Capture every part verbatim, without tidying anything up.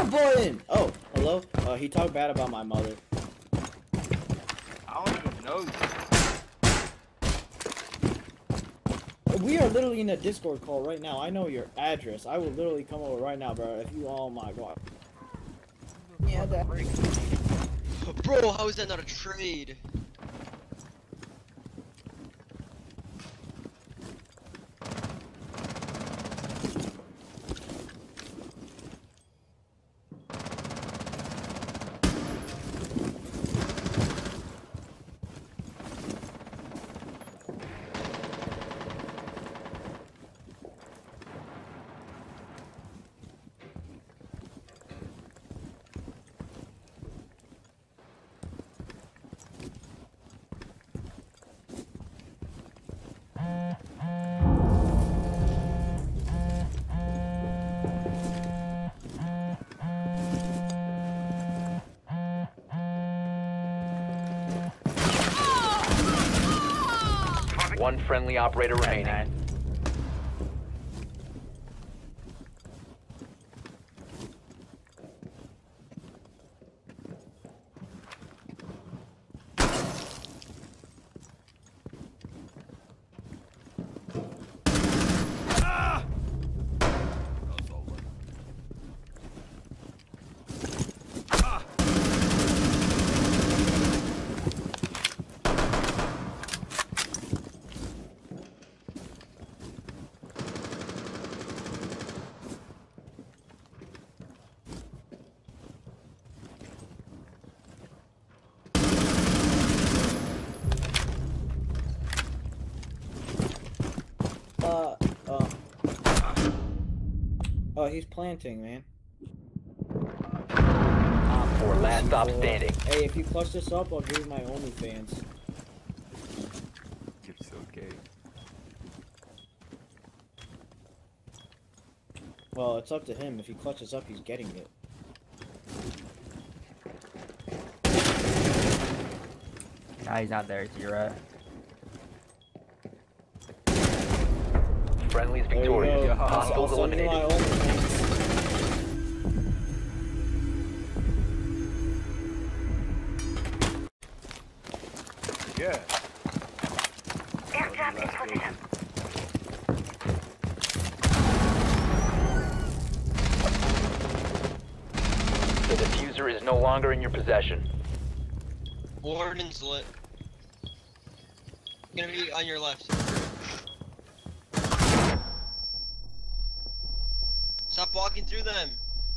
button. Oh, hello. Uh, he talked bad about my mother. I don't even know you. We are literally in a Discord call right now. I know your address. I will literally come over right now, bro. If you, oh my god. Yeah, that. Bro, how is that not a trade? One friendly operator remaining. Uh, uh. Oh, he's planting, man. Or last stop standing. Hey, if you clutch this up, I'll give you my OnlyFans. You're so gay. Well, it's up to him. If he clutches up, he's getting it. Nah, he's not there. You're right. Friendly's There you go. victorious. I'll Hostiles send you my eliminated. OnlyFans. Yeah. Airdrop in position. The diffuser is no longer in your possession. Warden's lit. Gonna be on your left. Stop walking through them.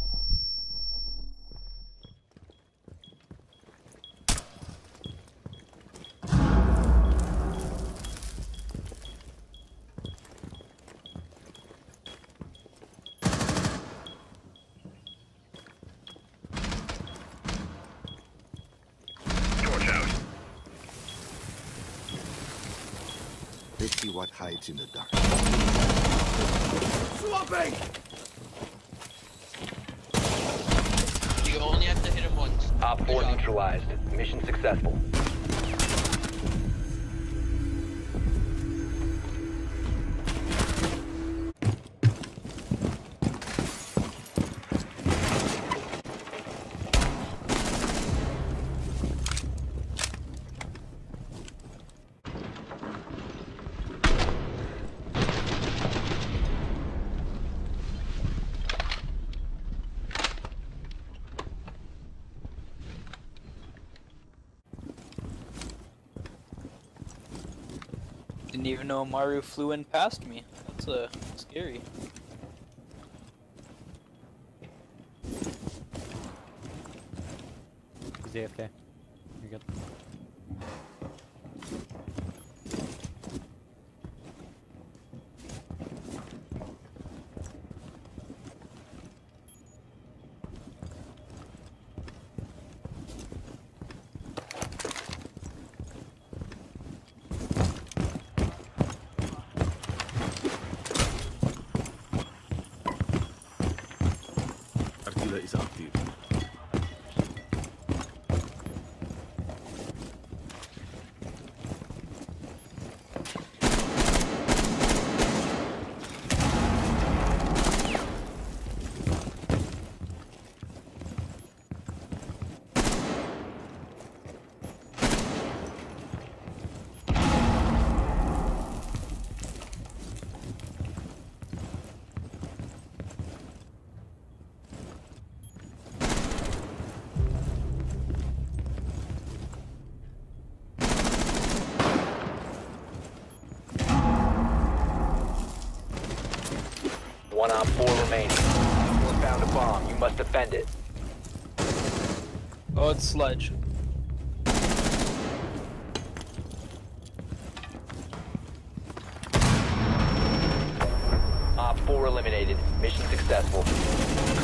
Let's see what hides in the dark. Swapping! You only have to hit him once. Op four neutralized. Mission successful. Didn't even know Amaru flew in past me. That's uh, scary. He's A F K. You're good. Artillery is active. Op four remaining. Op four found a bomb. You must defend it. Oh, it's Sledge. Op four eliminated. Mission successful.